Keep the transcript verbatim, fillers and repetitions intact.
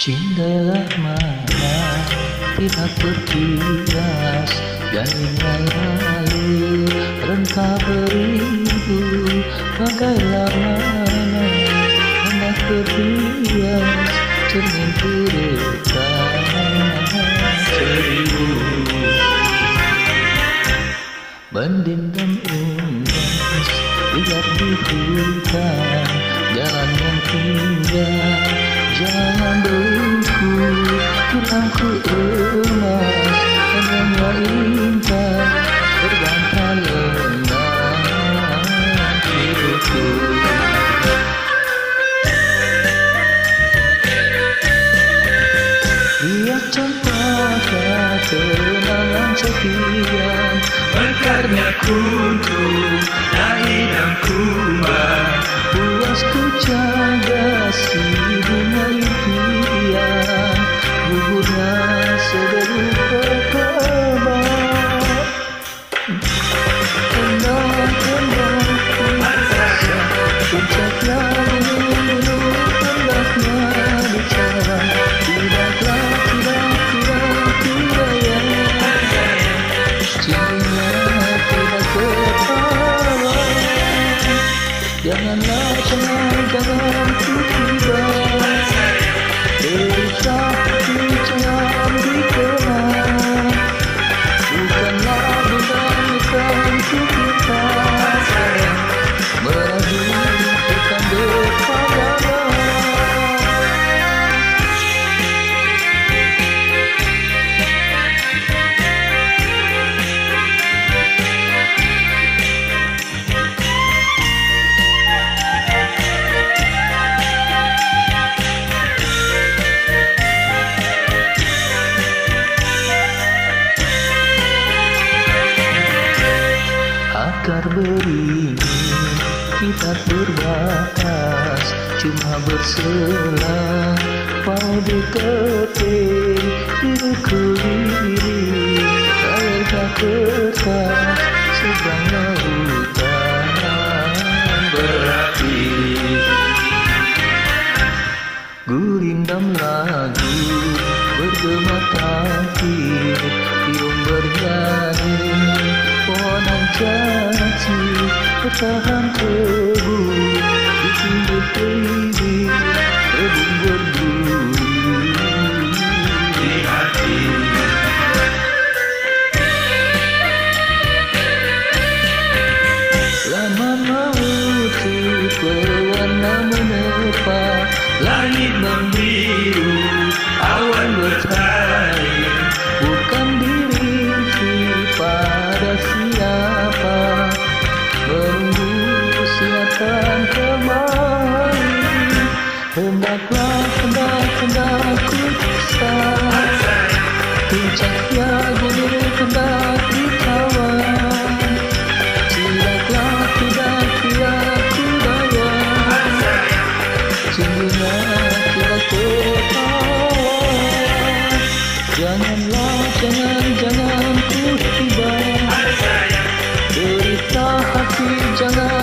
Cintalah mana tidak berkilas, jalan lalu rentah beribu, bagailah mana hendak berhias cermin puretan seribu. Mendendam unggas lihat di hutan, jalan yang indah jangan berhenti, tulangku emas hanya indah berbantah lengan hidupku. Lihat cempaka kenangan sekian, mekarnya kuntum dahi dan kumbang, puasku jaga si bunga impian, gugurnya sederu berkembang. Kendang-kendang kuasa, puncaknya gunung-gunung, hendaknya bicara, tidaklah, tidak, tidak, tidak ya. Cinta tidak ketawa, janganlah, jangan, jangan ku tiba, derita hati jangan dikenang, bukanlah bukan bukan ku kita, meradu bukan berpandang. Akar beringin kita terbatas, cuma berselang pada ketik hidupku diri, airkah kertas sedang lautan berapi. Gurindam lagu bergema takdir, tiung bernyanyi pohonan janji, bertahan tebu di pinggir bibir, rebung berduri di hati. Lama maut pewarna menepa, langit membiru, awan bertaring, bukan diriku pada siapa, menunggu siapkan kembali. Hendaklah, hendak, hendak ku bisa, puncaknya gunung hendak ditawan, tidaklah, tidak, tidak ku daya, tingginya tidak ketawa. Janganlah, jangan, jangan ku tiba, derita hati jangan